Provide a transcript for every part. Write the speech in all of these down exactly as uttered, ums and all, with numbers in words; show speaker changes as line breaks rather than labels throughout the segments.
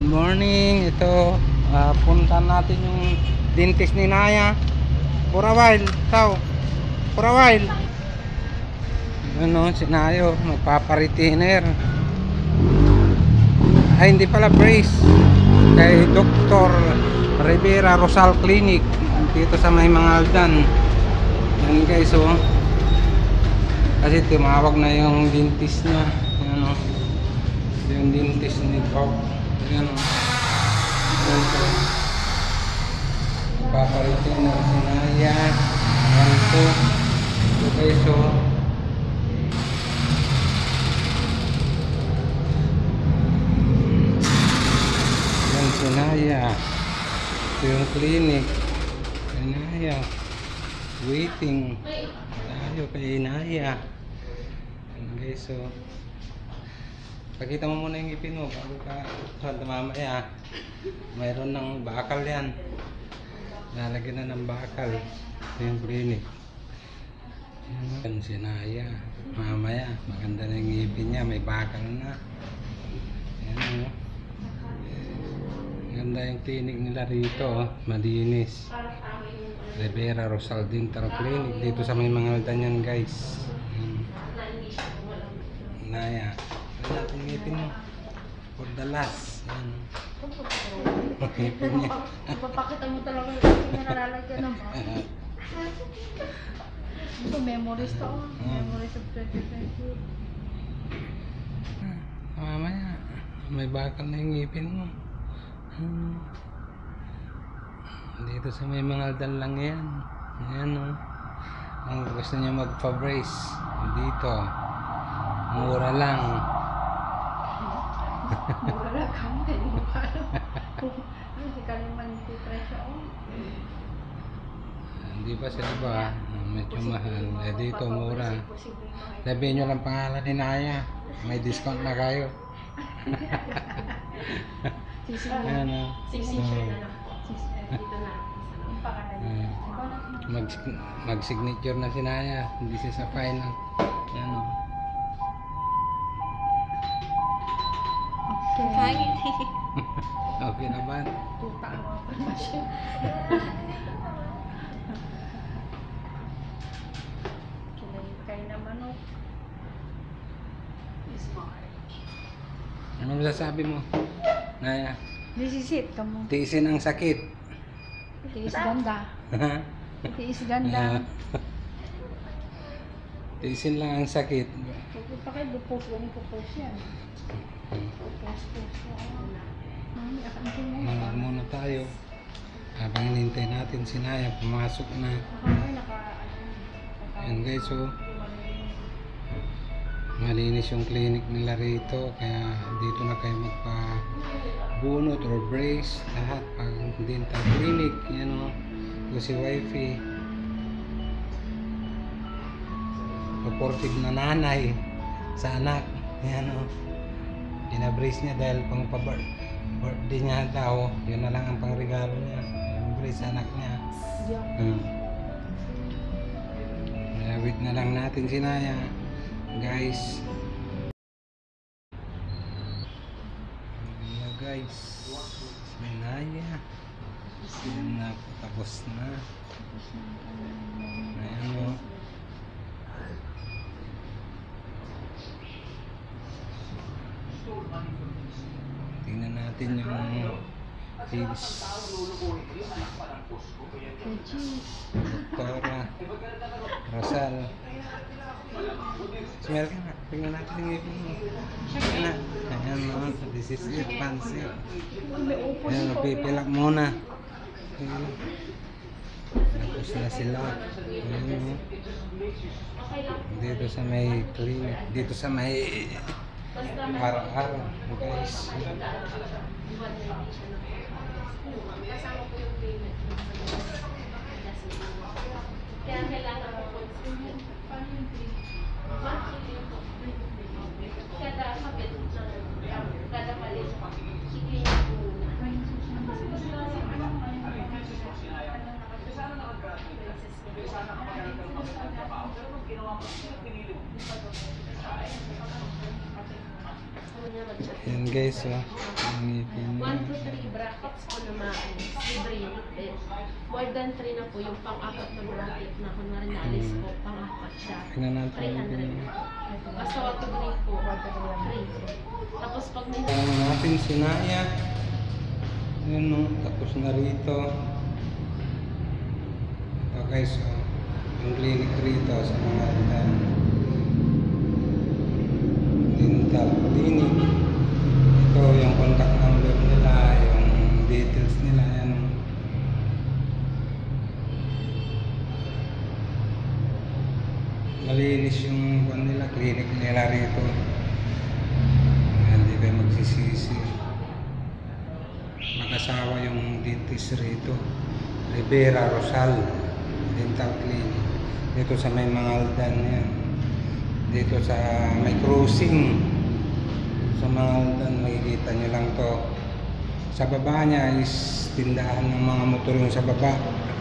morning. Ito, uh, punta natin yung dentist ni Naya. For a while, tao. For a while. Ano, si Nayo, magpapa-retainer. Ay, hindi pala brace. Kay Doctor Rivera Rosal Clinic. Dito sa may mga Aldan. Yan guys, oh. Kasi tumawag na yung dentist niya. Yan, oh. Yung dentist ni Doc. Yan, oh. Yan, oh. Paparitin na si Naya. Yan po. Okay, so yan si Naya. Ito yung clinic. Si Naya. Waiting. Tayo kay Naya. Yan guys, so pakita mo muna yung ngipin mo bago ka sa mamaya. Mayroon ng bakal yan. Lalagyan na ng bakal. Ito yung clinic. Yan si Naya. Mamaya maganda na yung ngipin niya. May bakal na. Yan, oh. Maganda yung clinic nila rito, oh. Malinis. Rivera Rosal Dental Clinic. Dito sa may mga Aldan yan guys. Yan. Naya. Ito natin yung ngipin mo. For the last. Yan. Ngipin niya.
Ipapakita mo talaga yung ngipin niya nalalagyan ng bakal. Ito memories to. Memories of twenty twenty.
Mamaya may bakal na yung ngipin mo. Hmm. Dito sa may mga Aldan lang yan. Ayan, oh. Ang gusto niya magpa-brace dito. Mura lang.
Mura lang kamo. Hindi mo pa alam. Hindi ka naman yung presyo.
Hindi pa sila ba? Medyo mahal. Eh dito mura. Sabihin nyo lang pangalan ni Naya. May discount na kayo. Ayan, oh.
Signature na lang po. Dito na. Yung pangalan.
Uh, mag mag-signature na si Naya, hindi siya sa final. Yan, oh.
Okay.
Okay na ba?
Tuta ang mga panmasyon. Kinahintay na manok. Smart.
Ano masasabi mo, Naya?
Nisisit ka mo.
Tiisin ang sakit.
Tiis ganda. Tiis ganda.
Tiisin lang ang sakit.
Huwag pa kayo bupos. Huwag pupos yan. Pupos, pupos. Mami, akantin mo.
Malag muna tayo. Habang hinintay natin si Naya, pumasok na.
Ay, naka...
Yan guys, oh. Malinis yung clinic nila rito. Kaya dito na kayo magpa-bunot or brace. Lahat pag dental clinic. Yan, oh. Ito si wifey. Supportive na nanay sa anak. Yan, oh. Pinabrace niya dahil pang pa-birthday niya daw. Yun na lang ang pangregalo niya. Yung brace sa anak niya. Hmm. Wait na lang natin si Naya. Guys. Hello guys. Si Naya. Sila na tapos na. Ayan, oh. Tingnan natin yung page. Doktora Rosal. Smell ka na. Tingnan natin yung ngipin mo. Ayan na. Ayan, oh. This is it. Fancy. Ayan, napipilak muna. Ayan. Tapos na sila. Ayan, oh. Dito sa may clinic. Dito sa may araw-araw. Guys.
Kaya kailangan mo po kada kapit kada palit sige
Yan guys, oh. Ang ngipin niya.
one to three brackets po na maalis. Libre yun. Eh, more than three na po yung pang-apat na bracket na kunwari naalis po, pang-apat siya.
Tingnan natin.
three hundred po. Basta one to three po. three. Tapos pag may
Tingnan natin si Naya. Ayan no, tapos na rito. Ito guys, oh, yung clinic rito sa mga uh, dental clinic. Ito yung contact number nila, yung details nila. Ayan oh. Malinis yung kwan nila, clinic nila rito. Hindi kayo magsisisi. Mag-asawa yung dentist rito, Rivera Rosal Dental Clinic. Dito sa may Mangaldan yan. Dito sa may crossing sa Mangaldan, makikita nyo lang to. Sa baba niya is tindahan ng mga motor yung sa baba.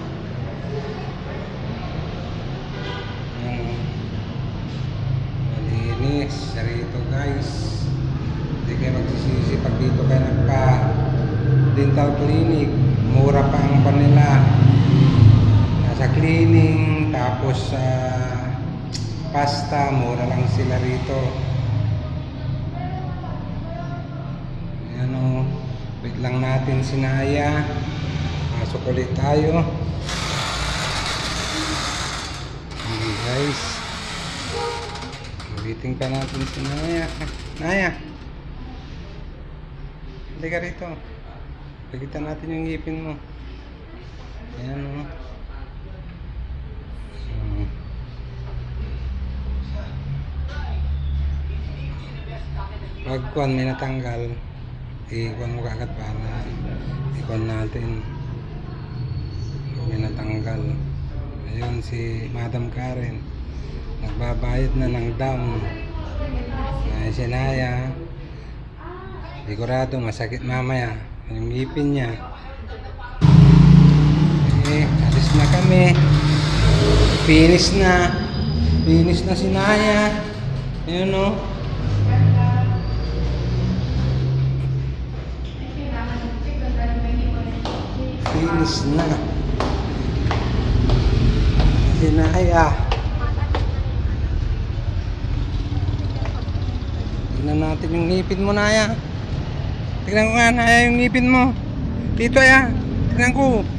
Yan. Malinis rito guys. Hindi kayo magsisisi pag dito kayo nagpa dental clinic. Mura pa ang panila. Nasa cleaning, tapos sa uh, pasta, mura lang sila rito. Ayan o, wait lang natin si Naya. Pasok ulit tayo. Okay guys, waiting pa natin si Naya. Naya, hindi ka rito. Pagkita natin yung ngipin mo. Ayan o. Hmm. Pag kuwan may natanggal, ikuan mo kaagad para ikuan natin. May natanggal. Ayun si Madam Karen. Nagbabayad na ng dam. Ay si Naya. Sigurado masakit mamaya yung ngipin niya. Eh, alis na kami. Finish na. Finish na si Naya. Ayun o. Finish na. Si Naya. Tignan natin yung ngipin mo, Naya. Tignan ko nga, Naya, yung ngipin mo. Dito, ya. Tignan ko.